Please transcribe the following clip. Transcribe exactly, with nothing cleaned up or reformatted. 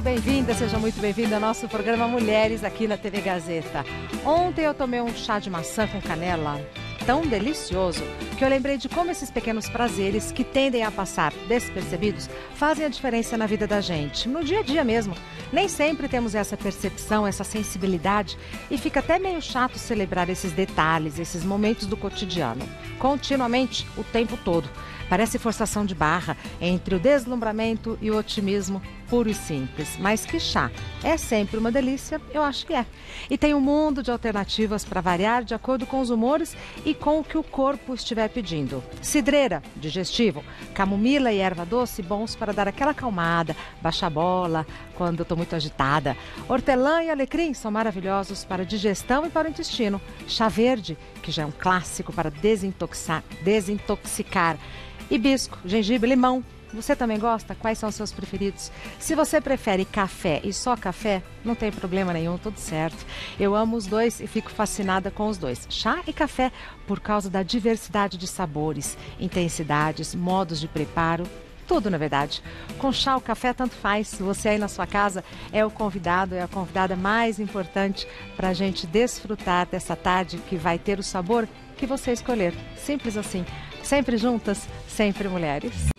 bem-vinda, seja muito bem-vinda ao nosso programa Mulheres aqui na T V Gazeta. Ontem eu tomei um chá de maçã com canela tão delicioso que eu lembrei de como esses pequenos prazeres que tendem a passar despercebidos fazem a diferença na vida da gente, no dia a dia mesmo. Nem sempre temos essa percepção, essa sensibilidade e fica até meio chato celebrar esses detalhes, esses momentos do cotidiano, continuamente, o tempo todo. Parece forçação de barra entre o deslumbramento e o otimismo puro e simples. Mas que chá é sempre uma delícia, eu acho que é. E tem um mundo de alternativas para variar de acordo com os humores e com o que o corpo estiver pedindo. Cidreira, digestivo, camomila e erva doce, bons para dar aquela acalmada, baixar a bola quando eu estou muito agitada. Hortelã e alecrim são maravilhosos para digestão e para o intestino. Chá verde, que já é um clássico para desintoxicar, desintoxicar. Hibisco, gengibre, limão. Você também gosta? Quais são os seus preferidos? Se você prefere café e só café, não tem problema nenhum, tudo certo. Eu amo os dois e fico fascinada com os dois, chá e café, por causa da diversidade de sabores, intensidades, modos de preparo. Tudo, na verdade. Com chá ou café, tanto faz. Você aí na sua casa é o convidado, é a convidada mais importante para a gente desfrutar dessa tarde que vai ter o sabor que você escolher. Simples assim. Sempre juntas, sempre mulheres.